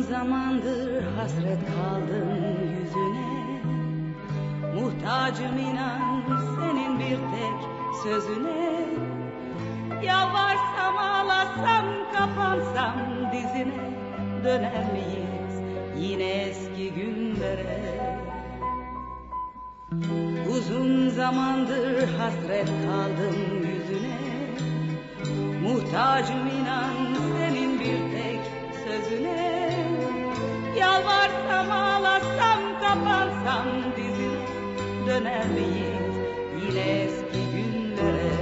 zamandır hasret kaldım yüzüne. Muhtacım inan senin bir tek sözüne. Yalvarsam ağlasam kapansam dizine, döner miyiz yine eski günlere? Uzun zamandır hasret kaldım yüzüne. Muhtacım inan senin bir tek sözüne. Yalvarsam ağlasam kapansam dizine, döner miyiz yine eski günlere?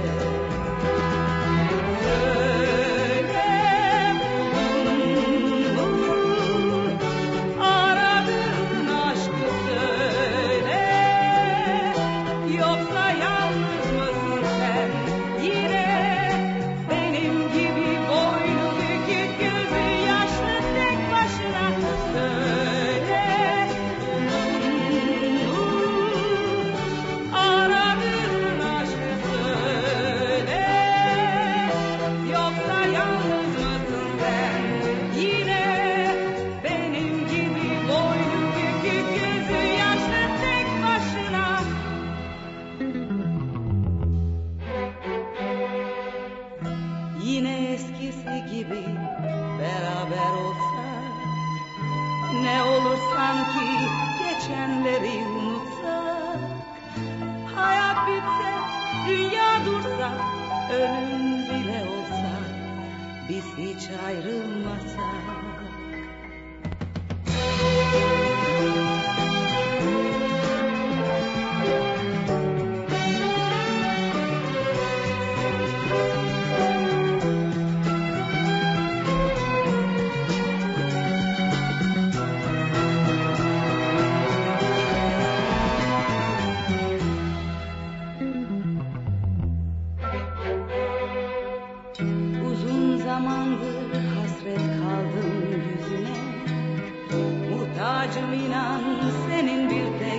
Yine eskisi gibi beraber olsak, ne olur sanki geçenleri unutsak. Hayat bitse, dünya dursa, ölüm bile olsa, biz hiç ayrılmasak. Uzun zamandır hasret kaldım yüzüne. Muhtacım inan senin bir tek